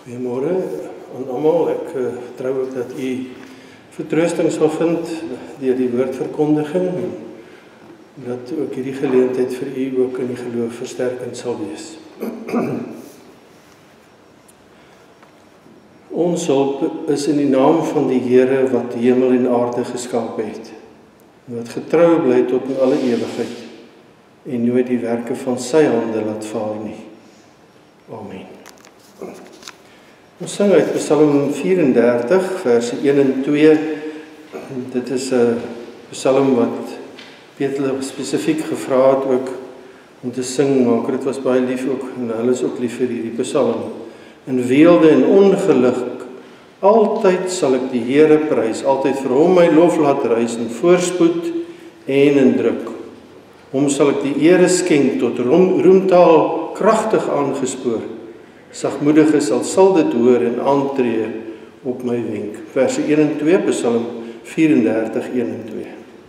Goeiemôre aan almal. Ek vertrou ook dat u vertroosting sal vind deur die woordverkondiging en dat ook hierdie geleentheid vir u ook in die geloof versterkend sal wees. Ons hulp is in die naam van die Here wat die hemel en aarde geskaap het, wat getrou bly tot in alle ewigheid en nooit die werke van sy hande laat faal nie. Amen. Ons sing uit Psalm 34, verse 1 en 2. Dit is 'n psalm wat Peter spesifiek gevra het ook om te sing, maar dit was baie lief ook, en hulle is ook lief vir hierdie psalm. In weelde en ongeluk, altyd sal ek die Here prys, altyd vir hom my lof laat rys, in voorspoed en in druk. Hom sal ek die ere skenk, tot roemtaal kragtig aangespoor. Sagmoediges sal dit hoor en aantree op my wenk. Verse 1 en 2, Psalm 34, 1 en 2.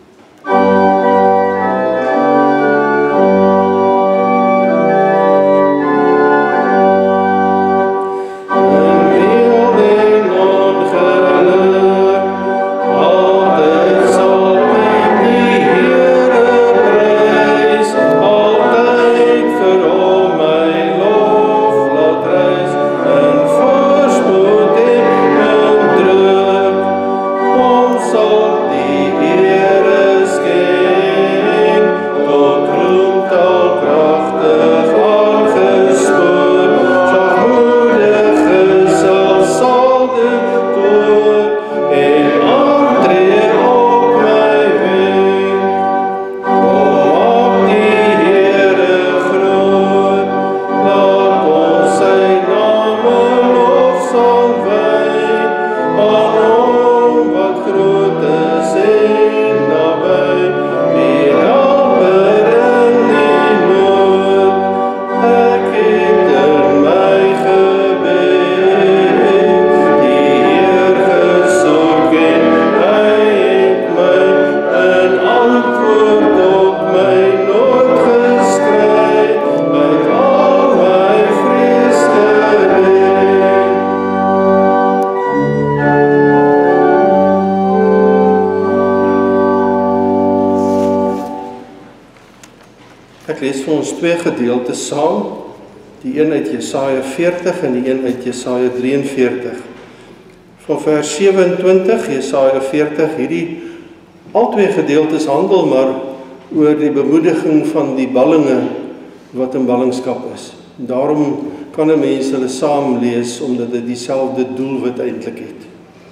Twee gedeeltes saam, die een uit Jesaja 40 en die een uit Jesaja 43. Van vers 27, Jesaja 40, al twee gedeeltes handel maar oor die bemoediging van die ballinge wat in ballingskap is. Daarom kan 'n mens hulle saam lees, omdat dit dieselfde doelwit eintlik het.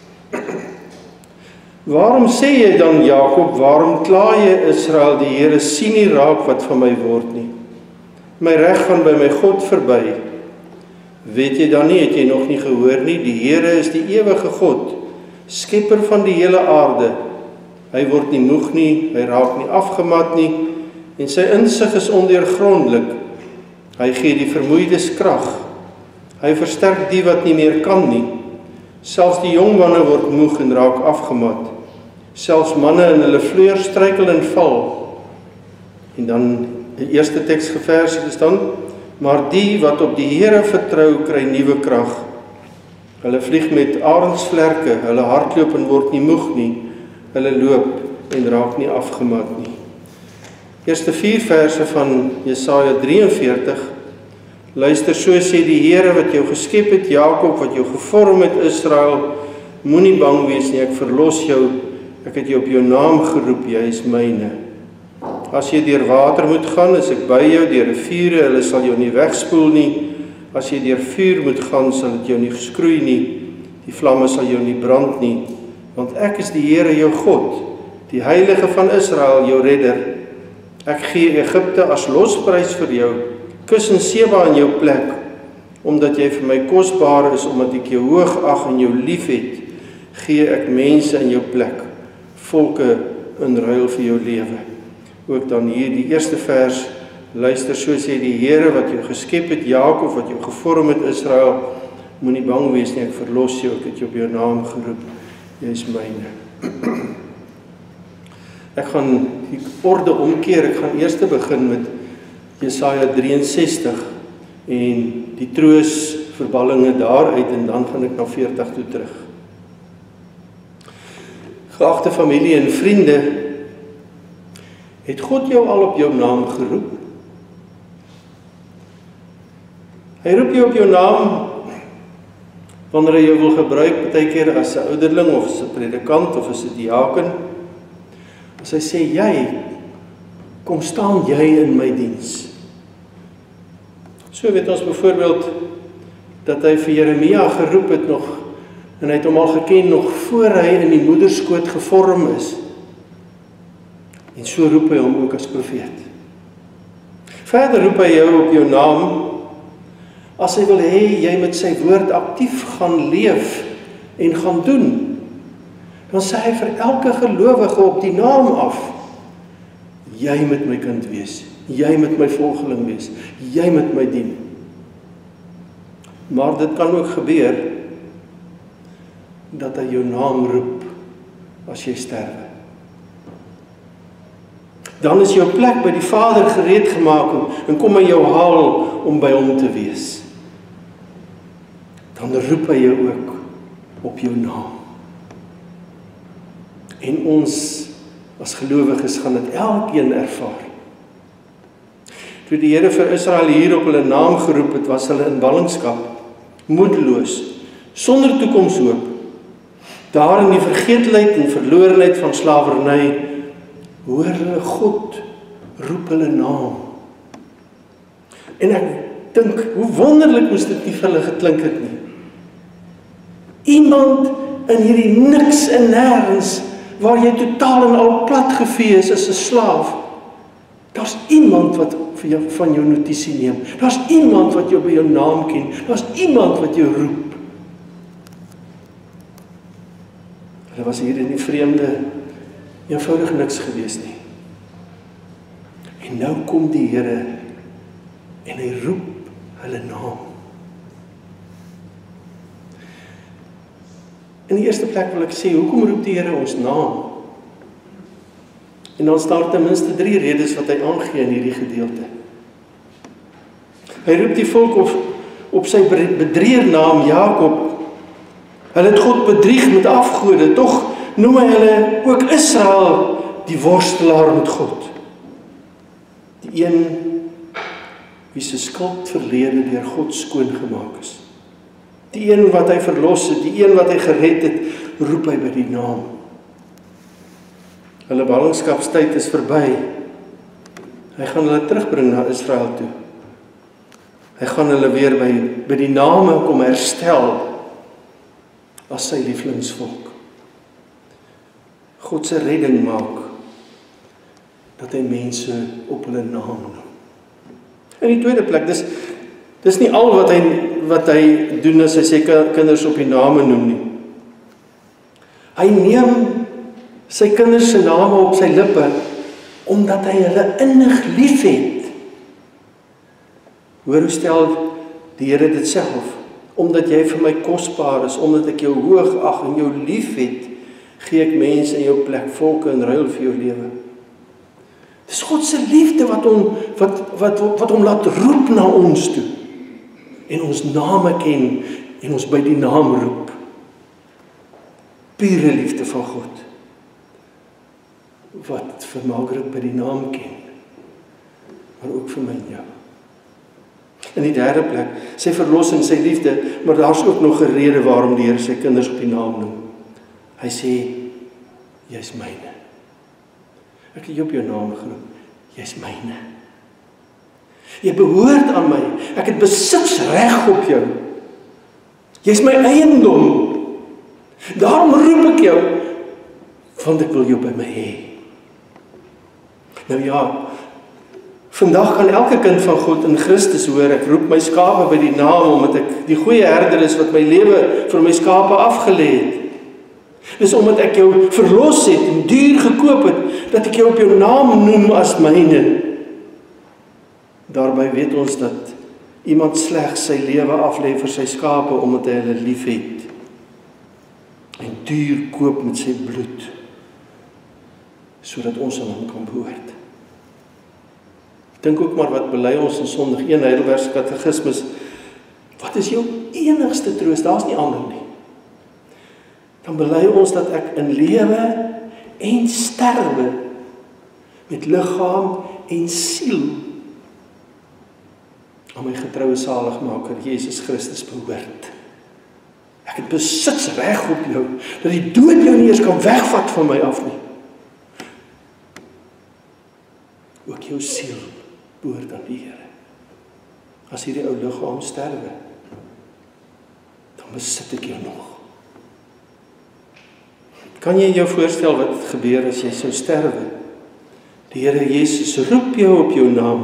Waarom sê jy dan Jakob, waarom kla jy Israel, die Here sien nie raak wat van my word nie? My reg gaan by my God verby. Weet jy dan nie, het jy nog nie gehoor nie, die Here is die ewige God, skepper van die hele aarde. Hy word nie moeg nie, hy raak nie afgemat nie, en sy insig is ondeurgrondelik. Hy gee die vermoeides krag. Hy versterk die wat nie meer kan nie. Selfs die jong manne word moeg en raak afgemat. Selfs manne in hulle vleuer struikel en val. En dan die eerste teksversie is dan, maar die wat op die Here vertrou, kry nuwe krag. Hulle vlieg met arendsvlerke, hulle hardloop en word nie moeg nie, hulle loop en raak nie afgemat nie. Eerste 4 verse van Jesaja 43, luister, so sê die Here wat jou geskep het, Jakob, wat jou gevorm het, Israel, moenie bang wees nie, ek verlos jou, ek het jou op jou naam geroep, jy is myne. As jy deur water moet gaan, is ek by jou, deur riviere, hulle sal jou nie wegspoel nie. As jy deur vuur moet gaan, sal dit jou nie skroei nie. Die vlamme sal jou nie brand nie, want ek is die Here jou God, die Heilige van Israel, jou redder. Ek gee Egipte as losprys vir jou, kus en Seba in jou plek, omdat jy vir my kosbaar is, omdat ek jou hoog ag en jou lief het, gee ek mense in jou plek, volke in ruil vir jou lewe. Ook dan hier die eerste vers, luister, so sê die Here wat jou geskep het, Jakob, wat jou gevorm het, Israel, moenie bang wees nie, ek verlos jou, ek het jou op jou naam geroep, jy is myne. Ek gaan die orde omkeer, ek gaan eers begin met Jesaja 63 en die troos verballinge daaruit en dan gaan ek na 40 toe terug. Geagte familie en vriende, het God jou al op jou naam geroep? Hy roep jou op jou naam wanneer hy jou wil gebruik, baie keer as 'n ouderling of as 'n predikant of as 'n diaken. As hy sê, jy, kom staan jy in my diens. So weet ons byvoorbeeld dat hy vir Jeremia geroep het nog, en hy het hom al geken nog voor hy in die moederskoot gevorm is. En so roep hy hom ook as profeet. Verder roep hy jou op jou naam, as hy wil hê jy met sy woord aktief gaan leef en gaan doen, dan sê hy vir elke gelowige op die naam af, jy moet my kind wees, jy moet my volgeling wees, jy moet my dien. Maar dit kan ook gebeur, dat hy jou naam roep, as jy sterwe. Dan is jou plek by die Vader gereed gemaak en kom hy jou haal om by hom te wees. Dan roep hy jou ook op jou naam. En ons as gelowiges gaan dit elkeen ervaar. Toe die Here vir Israel hier op hulle naam geroep het, was hulle in ballingskap, moedeloos, sonder toekomshoop. Daar in die vergeetlikheid en verlorenheid van slawerny, hoor hulle God roep hulle naam. En ek dink, hoe wonderlik moes dit nie vir hulle geklink het nie. Iemand in hierdie niks en nêrens, waar jy totaal en al platgevee is as 'n slaaf. Daar's iemand wat vir jou, van jou notisie neem. Daar's iemand wat jou by jou naam ken. Daar's iemand wat jou roep. Hulle was hier in die vreemde, eenvoudig niks gewees nie. En nou kom die Here en hy roep hulle naam. In die eerste plek wil ek sê, hoekom roep die Here ons naam? En dan staan ten minste 3 redes wat hy aangee in hierdie gedeelte. Hy roep die volk op sy bedrieërnaam Jakob. Hulle het God bedrieg met afgode, tog noem hy hulle ook Israel, die worstelaar met God. Die een wie se skuld verlede deur God skoongemaak is. Die een wat hy verlos het, die een wat hy gered het, roep hy by die naam. Hulle ballingskapstyd is verby. Hy gaan hulle terugbring na Israel toe. Hy gaan hulle weer by die name kom herstel as sy lieflingsvolk. God se redding maak dat hy mense op hulle naam noem. In die tweede plek, dis nie al wat hy doen as hy sy kinders op die name noem nie. Hy neem sy kinders se name op sy lippe, omdat hy hulle innig lief het. Hoor hoe stel die Here dit self, omdat jy vir my kosbaar is, omdat ek jou hoog ag en jou lief het, gee ek mense in jou plek, volke in ruil vir jou lewe. Dis God se liefde wat hom laat roep na ons toe, en ons name ken, en ons by die naam roep. Pure liefde van God, wat vir Margaret by die naam ken, maar ook vir my en jou. In die derde plek, sy verlossing, sy liefde, maar daar's ook nog 'n rede waarom die Here sy kinders op die naam noem. Hy sê, jy's myne. Ek het jou op jou naam geroep, jy's myne. Jy behoort aan my, ek het besitsreg op jou. Jy's my eiendom. Daarom roep ek jou, want ek wil jou by my hê. Nou ja, vandag kan elke kind van God in Christus hoor, ek roep my skape by die naam, omdat ek die goeie herder is wat my lewe vir my skape afgelê het. Dis omdat ek jou verlos het en duur gekoop het, dat ek jou op jou naam noem as myne. Daarby weet ons dat iemand slegs sy lewe aflê vir sy skape, omdat hy hulle lief het. En duur koop met sy bloed, sodat ons aan hom kan behoort. Dink ook maar wat bely ons in Sondag 1 Heidelbergse Katekismes. Wat is jou enigste troos, daar's nie ander nie. Dan bely ons dat ek in lewe en sterwe met liggaam en siel aan my getroue saligmaker Jesus Christus behoort. Ek het besitsreg op jou, dat die dood jou nie eens kan wegvat van my af nie. Ook jou siel behoort aan die Here. As hierdie ou liggaam sterwe, dan besit ek jou nog. Kan jy jou voorstel wat gebeur as jy sou sterwe? Die Here Jesus roep jou op jou naam.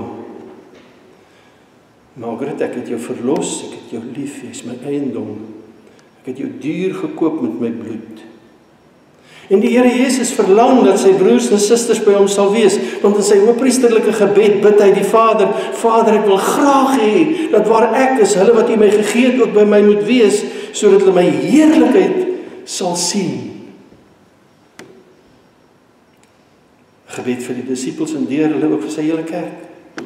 Margaret, ek het jou verlos, ek het jou lief, jy is my eiendom. Ek het jou duur gekoop met my bloed. En die Here Jesus verlang dat sy broers en susters by hom sal wees, want in sy hoëpriesterlike gebed bid hy die Vader, Vader, ek wil graag hê, dat waar ek is, hulle wat U my gegee het ook by my moet wees, sodat hulle my heerlikheid sal sien. Gebed vir die disippels en deur hulle ook vir sy hele kerk.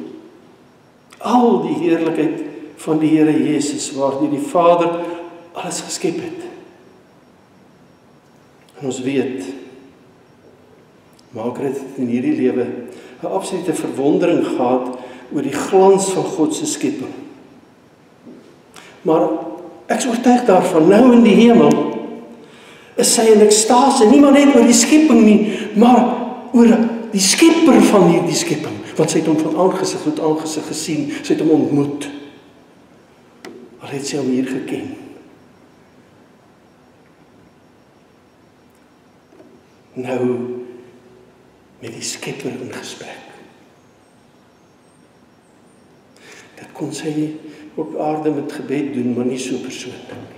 Al die heerlikheid van die Here Jesus, waardeur die Vader alles geskep het. En ons weet, Margaret het in hierdie lewe 'n absolute verwondering gehad oor die glans van God se skepping. Maar ek is oortuig daarvan, nou in die hemel, is sy in ekstase, nie maar net oor die skepping nie, maar oor die skepper van hierdie skepping, want sy het hom van aangesig tot aangesig gesien, sy het hom ontmoet. Al het sy hom hier geken. Nou met die skepper in gesprek. Dit kon sy op aarde met gebed doen, maar nie so persoonlik nie.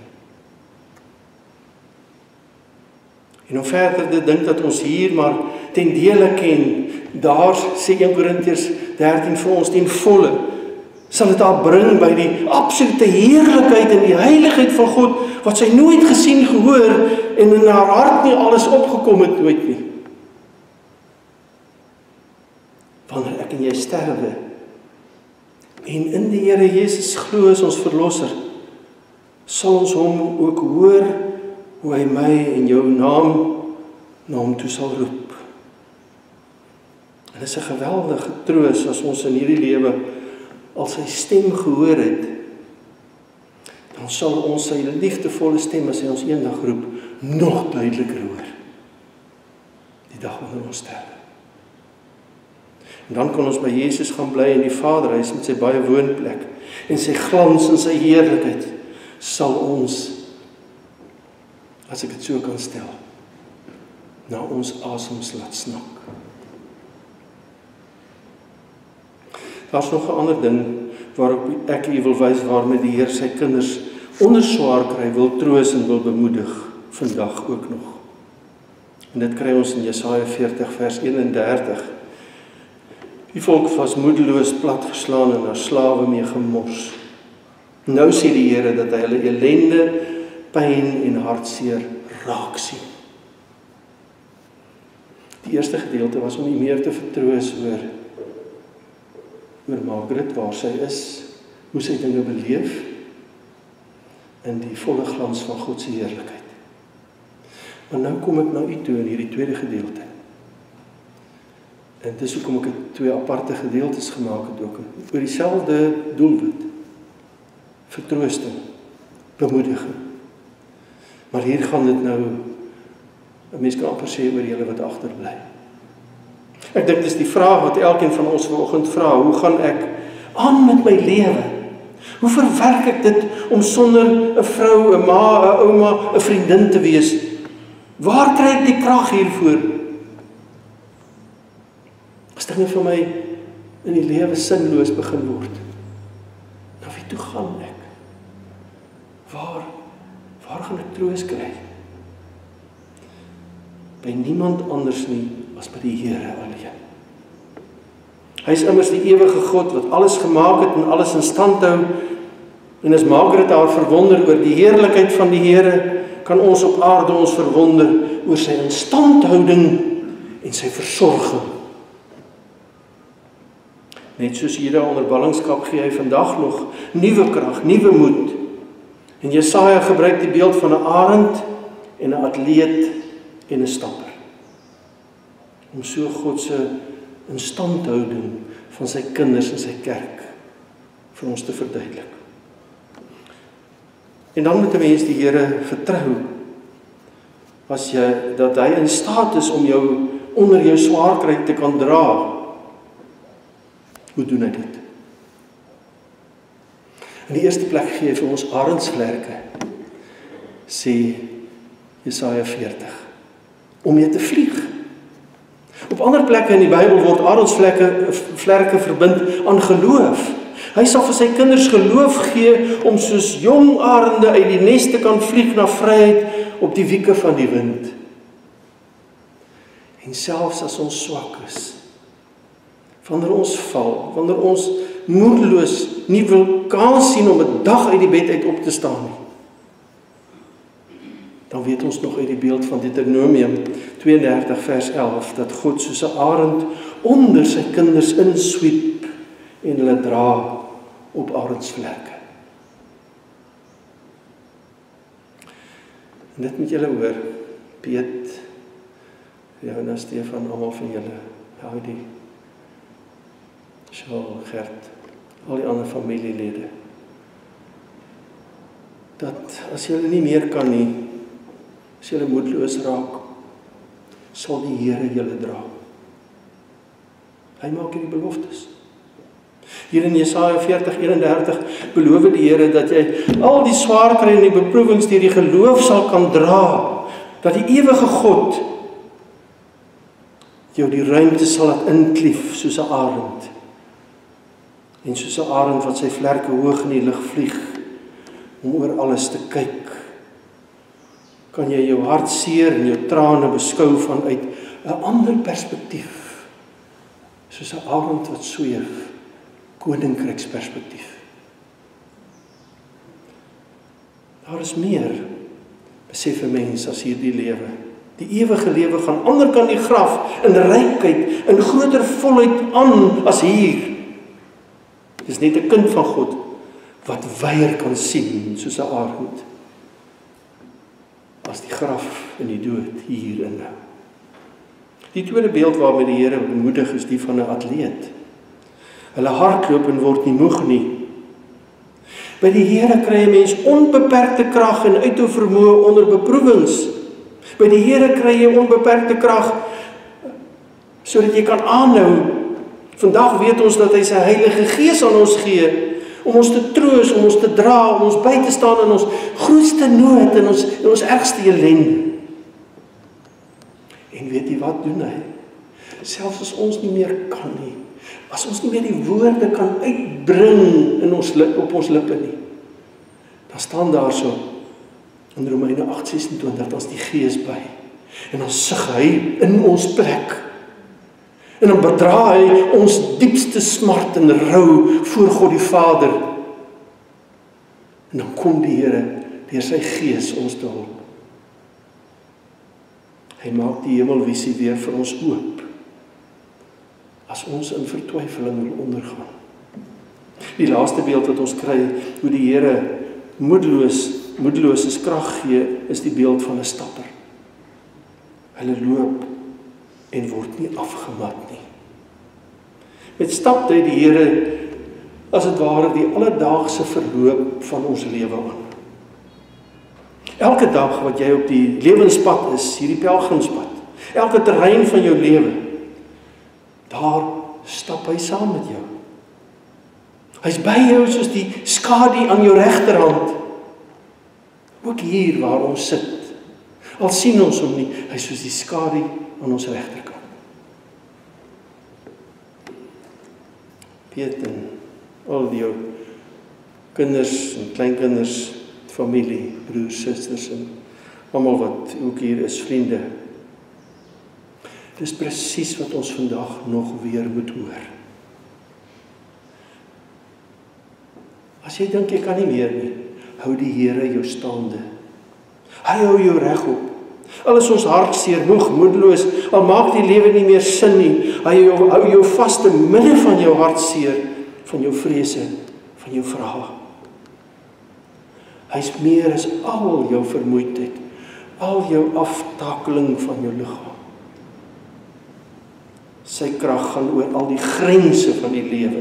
En om verder te dink dat ons hier maar ten dele ken, daar sê 1 Korintiërs 13 vir ons ten volle, sal dit haar bring by die absolute heerlikheid en die heiligheid van God, wat sy nooit gesien, gehoor, en in haar hart nie alles opgekom het, nooit nie. Wanneer ek en jy sterwe, en in die Here Jesus glo as ons verlosser, sal ons hom ook hoor, hoe hy my en jou naam na hom toe sal roep. En dit is 'n geweldige troos as ons in hierdie lewe al sy stem gehoor het, dan sal ons sy liefdevolle stem as hy ons eendag roep, nog duideliker hoor. Die dag wanneer ons sterwe. En dan kan ons by Jesus gaan bly in die Vaderhuis met sy baie woonplek en sy glans en sy heerlikheid sal ons, as ek dit so kan stel, na ons asems laat snak. Daar's nog 'n ander ding waarop ek u wil wys waarmee die Heer sy kinders onder swaar kry, wil troos en wil bemoedig, vandag ook nog. En dit kry ons in Jesaja 40 vers 31. Die volk was moedeloos, plat verslaan en na slawe mee gemors. Nou sê die Here dat hy hulle ellende, pyn en hartseer raak sien. Die eerste gedeelte was om nie meer te vertroos oor Margaret, waar sy is, hoe sy dinge beleef, in die volle glans van God se heerlikheid. Maar nou kom ek na u toe in hierdie tweede gedeelte. En dis hoekom ek het 2 aparte gedeeltes gemaak het ook, oor dieselfde doelwit. Vertroosting, bemoediging. Maar hier gaan dit nou, 'n mens kan amper sê oor julle wat agterbly. Ek dink dis die vraag wat elkeen van ons vanoggend vra, hoe gaan ek aan met my lewe? Hoe verwerk ek dit om sonder 'n vrou, 'n ma, 'n ouma, 'n vriendin te wees? Waar kry ek die krag hiervoor? As dinge vir my in die lewe sinloos begin word, na wie toe gaan ek? Waar gaan ek troos kry? By niemand anders nie as by die Here alleen. Hy is immers die ewige God wat alles gemaak het en alles in stand hou. En as Margaret haar verwonder oor die heerlikheid van die Here, kan ons op aarde ons verwonder oor sy instandhouding en sy versorging. Net soos Here onder ballingskap gee hy vandag nog nuwe krag, nuwe moed En Jesaja gebruik die beeld van 'n arend en 'n atleet en 'n stapper. Om so God se instandhouding van sy kinders en sy kerk vir ons te verduidelik. En dan moet 'n mens die Here vertrou dat hy in staat is om jou onder jou swaarkry te kan dra. Hoe doen hy dit? In die eerste plek gee hy vir ons arendsvlerke, sê Jesaja 40, om mee te vlieg. Op ander plekke in die Bybel word arendsvlerke verbind aan geloof. Hy sal vir sy kinders geloof gee om soos jong arende uit die nes te kan vlieg na vryheid op die wieke van die wind. En selfs as ons swak is, wanneer ons val, wanneer ons moedeloos nie wil kans sien om 'n dag uit die bed uit op te staan nie, dan weet ons nog uit die beeld van Deuteronomium 32 vers 11, dat God soos 'n arend onder sy kinders inswiep en hulle dra op arendsvlerke. En dit moet julle hoor, Piet, Jonas, Stefan, almal van julle, Heidi, Shaal, Gert, al die ander familielede, dat as julle nie meer kan nie, as julle moedeloos raak, sal die Here julle dra. Hy maak hierdie beloftes. Hier in Jesaja 40:31 beloof die Here dat jy al die swaar kry en die beproewings deur die geloof sal kan dra, dat die ewige God jou die ruimte sal laat inklief soos 'n arend, en soos 'n arend wat sy vlerke hoog in die lug vlieg, om oor alles te kyk, kan jy jou hartseer en jou trane beskou vanuit 'n ander perspektief, soos 'n arend wat sweef, koninkryksperspektief. Daar is meer, besef 'n mens, as hierdie lewe. Die ewige lewe gaan ander kant die graf, in rykheid, in groter volheid aan as hier. Dis net 'n kind van God, wat weier kan sien, soos 'n arend, as die graf en die dood hier en nou. Die tweede beeld waarmee die Here bemoedig is die van 'n atleet. Hulle hardloop en word nie moeg nie. By die Here kry 'n mens onbeperkte krag en uithou vermoë onder beproewings. By die Here kry jy onbeperkte krag sodat jy kan aanhou. Vandag weet ons dat hy sy Heilige Gees aan ons gee om ons te troos, om ons te dra, om ons by te staan in ons grootste nood en ons ergste ellende. En weet jy wat doen hy? Selfs as ons nie meer kan nie, as ons nie meer die woorde kan uitbring op ons lippe nie, dan staan daar so in Romeine 8:26, dan is die Gees by, en dan sug hy in ons plek, en dan bedra hy ons diepste smart en rou voor God die Vader, en dan kom die Here deur sy Gees ons te hulp. Hy maak die hemelvisie weer vir ons oop, as ons in vertwyfeling wil ondergaan. Die laaste beeld wat ons kry, hoe die Here moedeloos krag gee, is die beeld van 'n stapper. Hulle loop en word nie afgemat nie. Met stap dui die Here as dit ware die alledaagse verloop van ons lewe aan. Elke dag wat jy op die lewenspad is, hierdie pelgrimspad, elke terrein van jou lewe, daar stap hy saam met jou. Hy's by jou soos die skadu aan jou regterhand. Ook hier waar ons sit. Al sien ons hom nie, hy's soos die skadu aan ons regterkant. Piet en al die jou kinders en kleinkinders, familie, broers, susters en almal wat ook hier is, vriende. Dis presies wat ons vandag nog weer moet hoor. As jy dink jy kan nie meer nie, hou die Here jou staande. Hy hou jou regop. Al is ons hartseer, moeg, moedeloos, al maak die lewe nie meer sin nie, hy hou jou vas te midde van jou hartseer, van jou vrese, van jou vrae. Hy's meer as al jou vermoeidheid, al jou aftakeling van jou liggaam. Sy krag gaan oor al die grense van die lewe.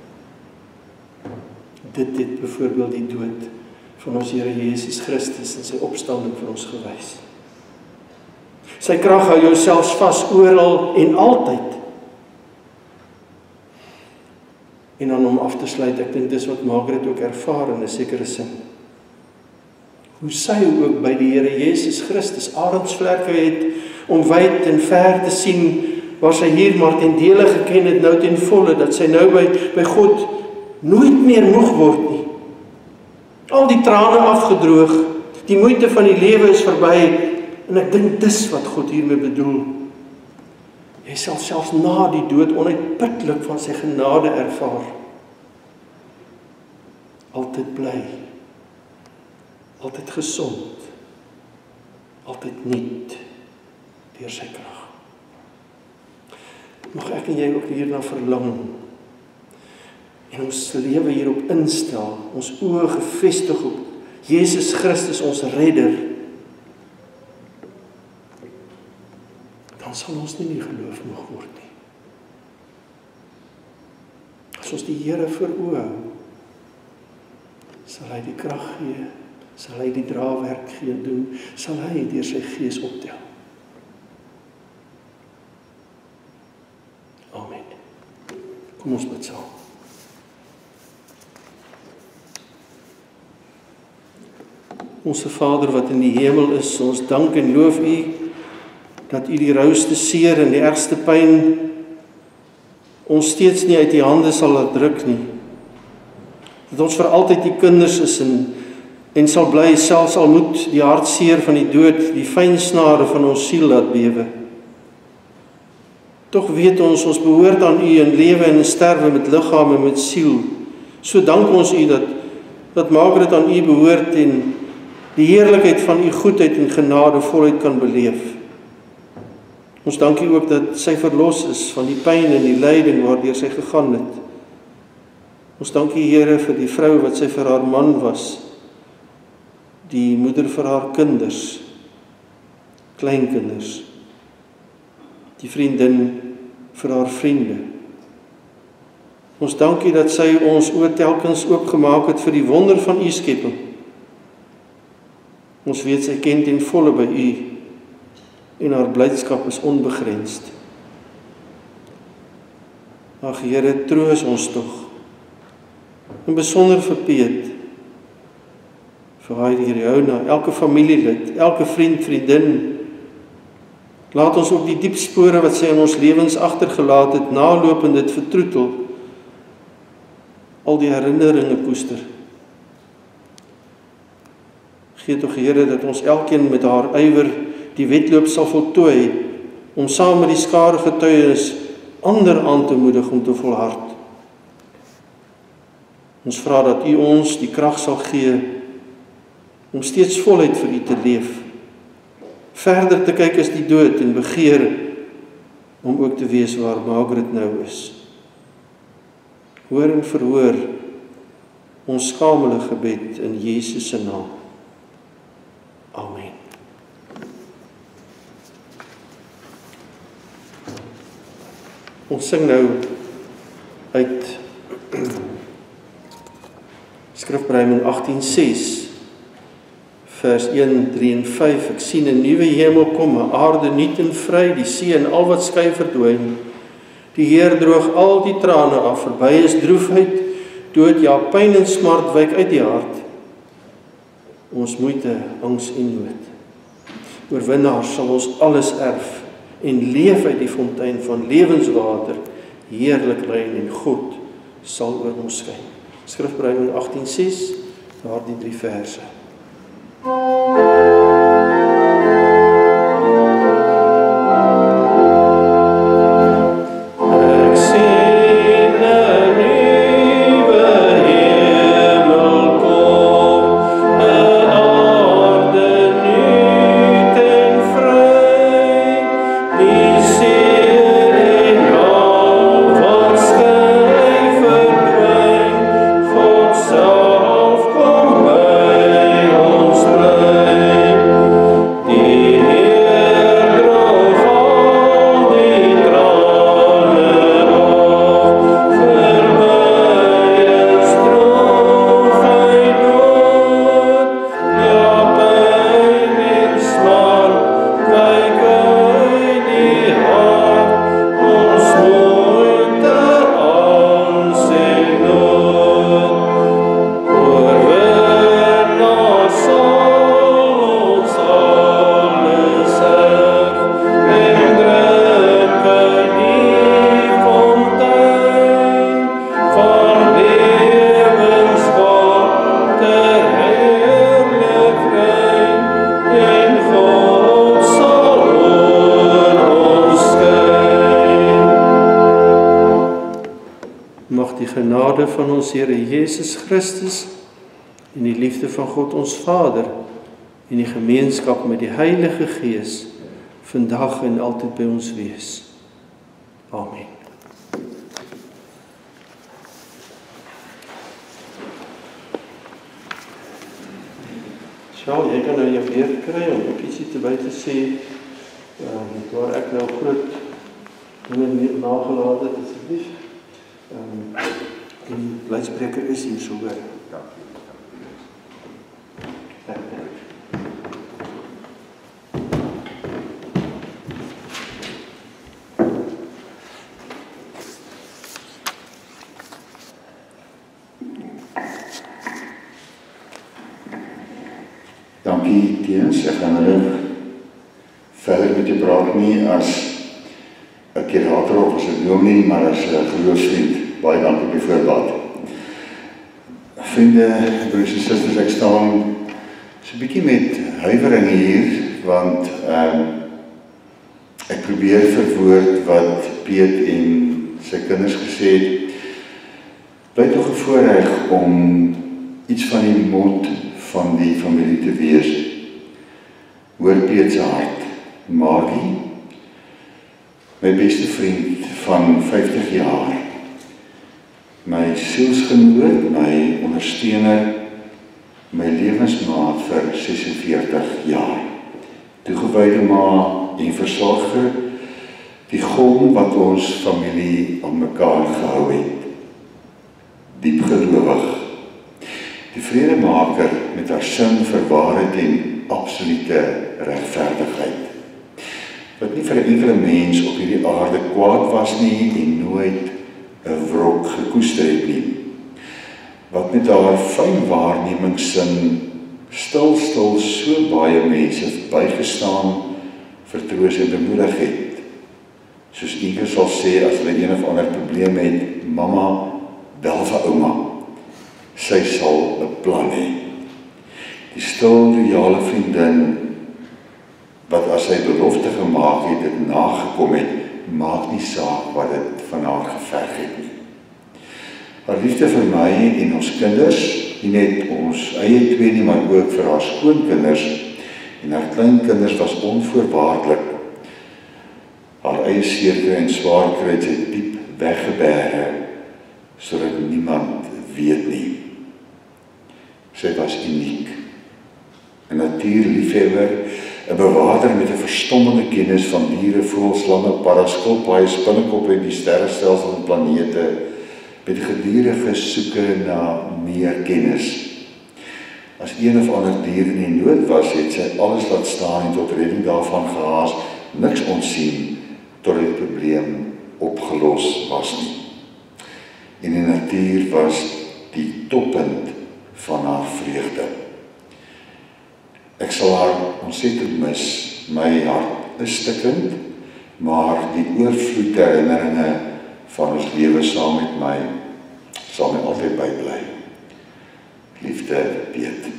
Dit het byvoorbeeld die dood van ons Here Jesus Christus en sy opstanding vir ons gewys. Sy krag hou jou selfs vas oral en altyd. En dan om af te sluit, ek dink dis wat Margaret ook ervaar in 'n sekere sin. Hoe sy ook by die Here Jesus Christus arendsvlerke het om wyd en ver te sien, waar sy hier maar ten dele geken het, nou ten volle, dat sy nou by God nooit meer moeg word nie. Al die trane afgedroog, die moeite van die lewe is verby, en ek dink dis wat God hiermee bedoel. Jy sal selfs na die dood onuitputlik van sy genade ervaar. Altyd bly, altyd gesond, altyd nuut deur sy krag. Mag ek en jy ook hierna verlang en ons lewe hierop instel, ons oë gefestig op Jesus Christus, ons redder, dan sal ons nie geloof moeg word nie. As ons die Here voor oë hou, sal hy die krag gee, sal hy die draagwerk gee doen, sal hy deur sy gees optel. Amen. Kom ons bid saam. Onse Vader wat in die hemel is, ons dank en loof U dat U die rouste seer en die ergste pyn ons steeds nie uit die hande sal laat druk nie. Dat ons vir altyd die kinders is en sal bly, selfs al moet die hartseer van die dood die fynsnare van ons siel laat bewe. Tog weet ons behoort aan U in lewe en in sterwe met liggaam en met siel. So dank ons U dat Margaret aan U behoort en die heerlikheid van U goedheid en genade voluit kan beleef. Ons dank U ook dat sy verlos is van die pyn en die lyding waardeur sy gegaan het. Ons dank U, Here, vir die vrou wat sy vir haar man was, die moeder vir haar kinders, kleinkinders, die vriendin vir haar vriende. Ons dank U dat sy ons oë telkens oopgemaak het vir die wonder van U skepping. Ons weet sy ken ten volle by U en haar blydskap is onbegrensd. Ag Here, troos ons tog. En besonder vir Piet, vir Heidi Riona, elke familielid, elke vriend, vriendin. Laat ons ook die diep spore wat sy in ons lewens agtergelaat het, naloop en dit vertroetel. Al die herinneringe koester. Gee tog Here dat ons elkeen met haar ywer die wedloop sal voltooi, om saam met die skare getuienis ander aan te moedig om te volhard. Ons vra dat U ons die krag sal gee om steeds voluit vir U te leef, verder te kyk as die dood en begeer om ook te wees waar Margaret nou is. Hoor en verhoor ons skamele gebed in Jesus se naam. Amen. Ons sing nou uit Skrifbreuke 18:6, vers 1, 3 en 5. Ek sien 'n nuwe hemel kom, 'n aarde nuut en vry, die see en al wat skei verdwyn. Die Heer droog al die trane af, verby is droefheid, dood, ja, pyn en smart wyk uit die hart. Ons moeite, angs en nood. Oorwinnaars sal ons alles erf en leef uit die fontein van lewenswater, heerlik rein en God sal oor ons skyn. Skrifbreuke 18:6, daardie 3 verse. Zelf kom bij. genade van ons Here Jesus Christus en die liefde van God ons Vader en die gemeenskap met die Heilige Gees vandag en altyd by ons wees. Amen. Sjoe, jy kan nou jou beurt kry om ook ietsie te by te sê, waar ek nou groot dinge nagelaat het, asseblief. Die luidspreker is hier so hoor. Dankie Teens, ek gaan nou verder met u praat nie as 'n kurator of as 'n dominee, maar as 'n geloofsvriend. Baie dankie op die voorbaat. Vriende, broers en susters, ek staan so 'n bietjie met huiwering hier, want ek probeer verwoord wat Piet en sy kinders gesê het. Bly tog 'n voorreg om iets van die mond van die familie te wees. Hoor Piet se hart. Maggie, my beste vriend van 50 jaar, my sielsgenoot, my ondersteuner, my lewensmaat vir 46 jaar. Toegewyde ma en versorger, die gom wat ons familie aan mekaar gehou het. Diep gelowig, die vredemaker met haar sin vir waarheid en absolute regverdigheid. Wat nie vir 'n enkele mens op hierdie aarde kwaad was nie en nooit 'n wrok gekoester het nie. Wat met haar fyn waarnemingssin stil so baie mense bygestaan, vertroos en bemoedig het. Soos Inge sal sê as hulle een of ander probleem het, mamma, bel vir ouma. Sy sal 'n plan hê. Die stil, loyale vriendin, wat as sy belofte gemaak het, dit nagekom het, maak nie saak wat dit van haar geverg het nie. Haar liefde vir my en ons kinders, nie net ons eie twee nie, maar ook vir haar skoonkinders en haar kleinkinders was onvoorwaardelik. Haar eie seerkry en swaarkry het sy diep weggebêre, sodat niemand weet nie. Sy was uniek. 'n natuurliefhebber, 'n bewaarder met 'n verstommende kennis van diere, voëls, lamme, paddas, skilpaaie, spinnekoppe en die sterrestelsel en planete, met gedurende soeke na meer kennis. As een of ander dier in die nood was, het sy alles laat staan en tot redding daarvan gehaas, niks ontsien tot die probleem opgelos was nie. En die natuur was die toppunt van haar vreugde. Ek sal haar ontsettend mis. My hart is stikkend, maar die oorvloed herinneringe van ons lewe saam met my sal my altyd bybly. Liefde, Piet.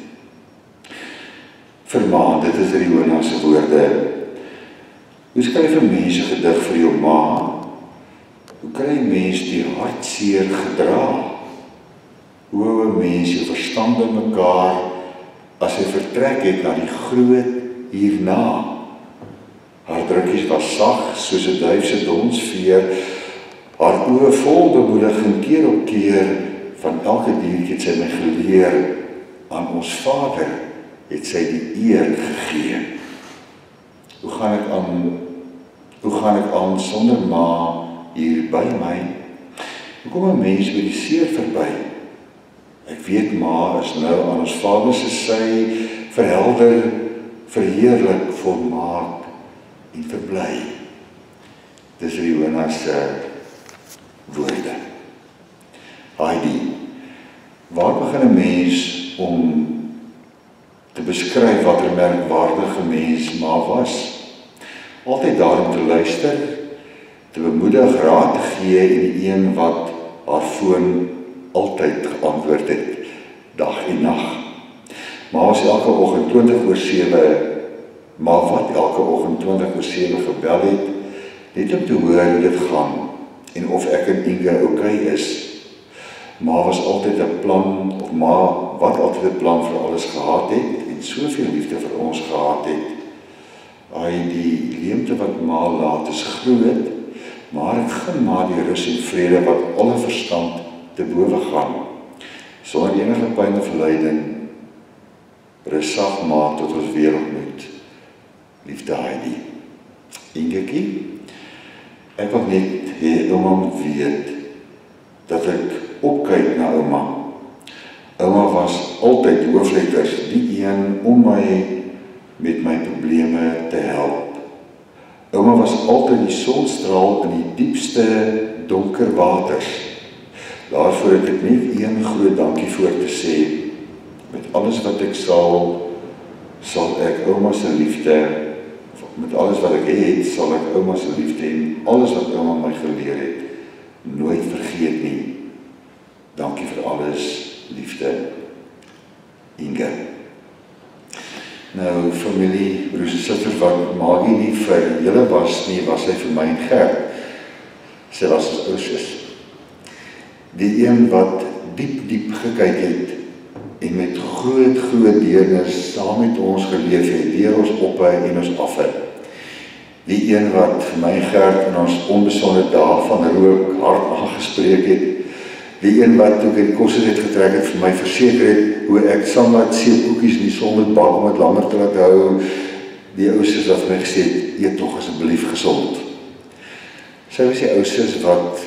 Vermaan, dit is Riona se woorde. Hoe skryf 'n mens 'n gedig vir jou ma? Hoe kry 'n mens die hartseer gedra? Hoe hou 'n mens jou verstand bymekaar as hy vertrek het na die groot hierna? Haar drukkies was sag soos 'n duif se donsveer, haar oë vol bemoediging keer op keer, van elke diertjie het sy my geleer, aan ons Vader het sy die eer gegee. Hoe gaan ek aan sonder ma hier by my? Hoe kom 'n mens by die seer verby? Ek weet ma is nou aan ons Vader se sy, verhelder, verheerlik, volmaak en verbly. Dis Riona se woorde. Heidi, waar begin 'n mens om te beskryf wat 'n merkwaardige mens ma was? Altyd daar om te luister, te bemoedig, raad te gee en die een wat haar foon altyd geantwoord het, dag en nag. Ma was elke oggend 20:07, maar wat elke oggend 20:07 gebel het, net om te hoor hoe dit gaan en of ek en Inge okay is. Ma was altyd 'n plan, of ma wat altyd 'n plan vir alles gehad het, en soveel liefde vir ons gehad het. Die leemte wat ma laat is groot, maar ek gun ma die rus en vrede wat alle verstand te bowe gaan. Sonder enige pyn of lyding, rus sag ma tot ons weer ontmoet. Liefde Heidi. Ingetjie, ek wil net hê ouma moet weet dat ek opkyk na ouma. Ouma was altyd hoofletters, die een om my met my probleme te help. Ouma was altyd die sonstraal in die diepste donker waters. Daarvoor het ek net een groot dankie voor te sê. Met alles wat ek sal ek ouma se liefde, met alles wat ek het, sal ek ouma se liefde en alles wat ouma my geleer het, nooit vergeet nie. Dankie vir alles, liefde, Inge. Nou, familie, broers en susters, wat Maggie nie vir julle was nie, was sy vir my en Gert. Sy was ons ousus. Die een wat diep gekyk het en met groot deernis saam met ons geleef het, deur ons oppe en ons affe. Die een wat vir my en Gert in ons onbesonde dae van rook hard aangespreek het. Die een wat toe ek die kosse het getrek het vir my verseker het hoe ek saamlaat seelkoekies in die son moet bak om het langer te laat hou. Die ousus wat vir my gesê het, eet tog asseblief gesond. Sy was die ousus wat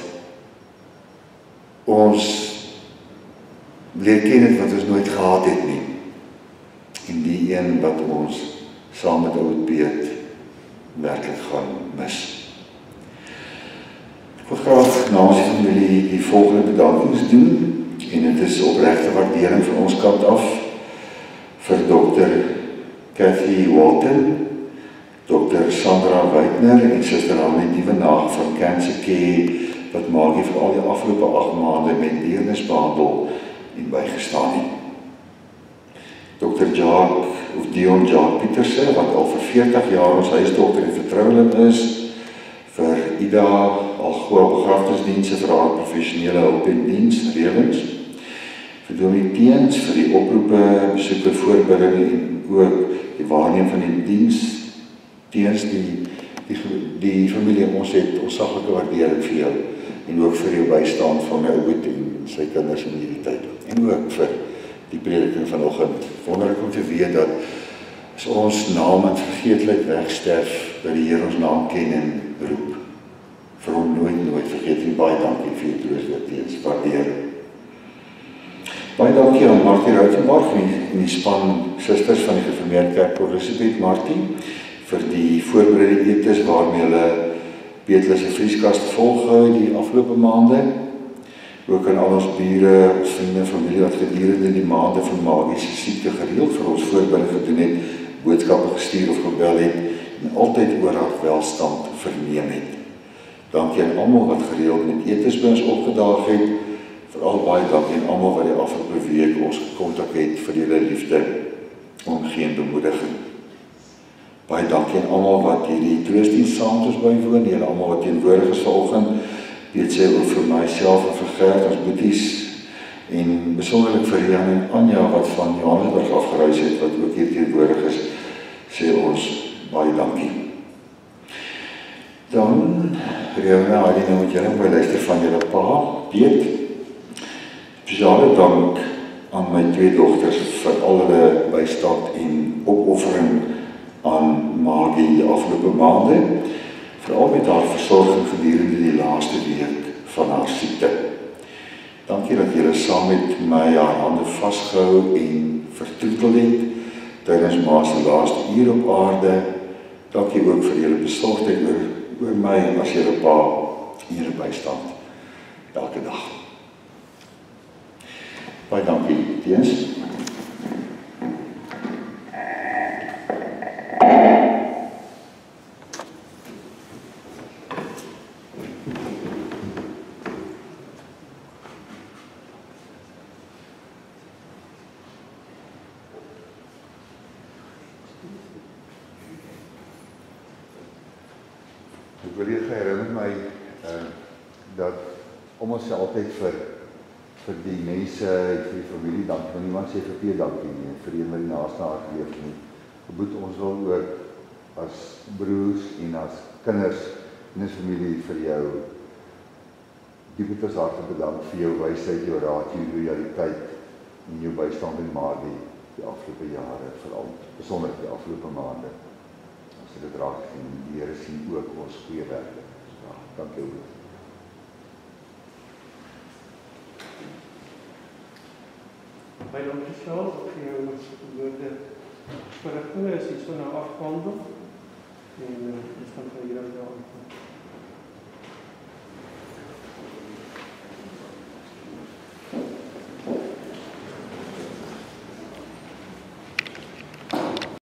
ons leer ken het wat ons nooit gehad het nie. En die een wat ons saam met oud Piet werklik gaan mis. Ek wil graag namens die familie die volgende bedankings doen, en dit is opregte waardering van ons kant af vir Dr. Cathy Walton, Dr. Sandra Weitner en Suster Anne Dievenage van Cancer Care, wat Maggie vir al die afgelope 8 maande met deernis behandel en bygestaan het. Dr. Dion Jacques Pieterse, wat al vir 40 jaar ons huisdokter en vertroueling is, vir Ida Algoa begrafnisdienste vir haar professionele hulp en diensreëlings, vir Dominique Teens vir die oproepe, besoeke, voorbereiding en ook die waarneming van die diens. Teens die familie, ons het ontsaglike waardering vir jou en ook vir jou bystand van my ouboet en sy kinders in hierdie tyd. En ook vir die prediking vanoggend. Wonderlik om te weet dat as ons naam en vergeetlikheid wegsterf, dat die Here ons naam ken en roep. Vir hom nooit vergeet nie. Baie dankie vir die troos wat Teens waardeer. Baie dankie aan Martie Rautenbach en die span susters van die Gereformeerde Kerk Port Elizabeth, Martie, vir die voorbereiding etes waarmee hulle Petrus se vrieskast volgehou die afgelope maande. Ook aan al ons bure, ons vriende en familie wat gedurende die maande van Maggie se siekte gereeld vir ons voorbereiding gedoen het, boodskappe gestuur of gebel het en altyd oor haar welstand verneem het. Dankie aan almal wat gereeld met etes by ons opgedaag het. Veral baie dankie aan almal wat die afgelope week ons gekontak het vir julle liefde, omgee en bemoediging. Baie dankie aan almal wat hierdie troostdiens saam met ons bywoon, julle almal wat teenwoordig is vanoggend. Weet sê ook vir myself en vir Gert, ons boeties, en besonderlik vir Jan en Anja wat van Johannesburg afgereis het, wat ook hier teenwoordig is, sê ons baie dankie. Dan, Riona, nou moet julle my luister van julle pa, Piet. Spesiale dank aan my 2 dogters vir al hulle bystand en opoffering aan Maggie die afgelope maande, veral met haar versorging gedurende die laaste week van haar siekte. Dankie dat julle saam met my haar hande vasgehou en vertroetel het tydens ma se laaste uur op aarde. Dankie ook vir julle besorgdheid oor my as julle pa en julle bystand elke dag. Baie dankie, Teens. Ek wil hier herinner my dat om ons altyd vir vir die mense, vir die familie dankie, want niemand sê vir Piet dankie nie, vir die wat die naaste haar geleef nie. Geboet, ons wil ook as broers en as kinders en as familie vir jou diep uit harte bedank vir jou wysheid, jou raad, jou loyaliteit en jou bystand en maardie die afgelope jare, veral besonder die afgelope maande. As dit raak en die Here sien ook ons goeie werke. Ja, dankie ook. Baie dankie Charles, ek vir jou woorde verrigtinge is iets so nou afgehandel.